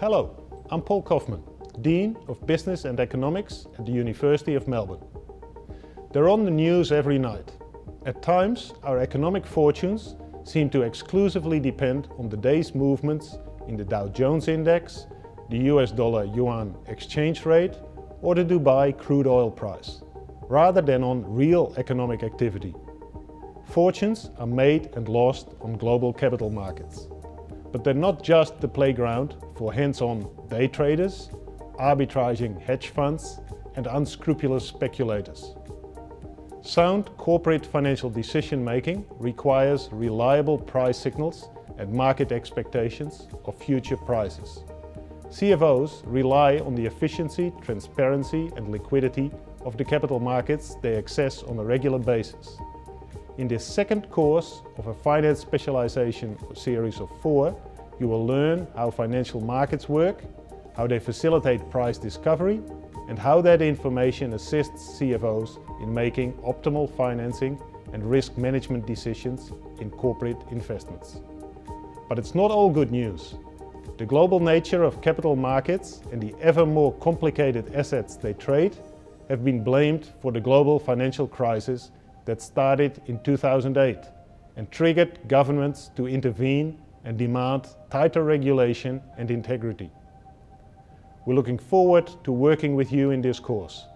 Hello, I'm Paul Kaufman, Dean of Business and Economics at the University of Melbourne. They're on the news every night. At times, our economic fortunes seem to exclusively depend on the day's movements in the Dow Jones Index, the US dollar-yuan exchange rate, or the Dubai crude oil price, rather than on real economic activity. Fortunes are made and lost on global capital markets. But they're not just the playground for hands-on day traders, arbitraging hedge funds, and unscrupulous speculators. Sound corporate financial decision-making requires reliable price signals and market expectations of future prices. CFOs rely on the efficiency, transparency, and liquidity of the capital markets they access on a regular basis. In this second course of a finance specialization series of 4, you will learn how financial markets work, how they facilitate price discovery, and how that information assists CFOs in making optimal financing and risk management decisions in corporate investments. But it's not all good news. The global nature of capital markets and the ever more complicated assets they trade have been blamed for the global financial crisis that started in 2008 and triggered governments to intervene and demand tighter regulation and integrity. We're looking forward to working with you in this course.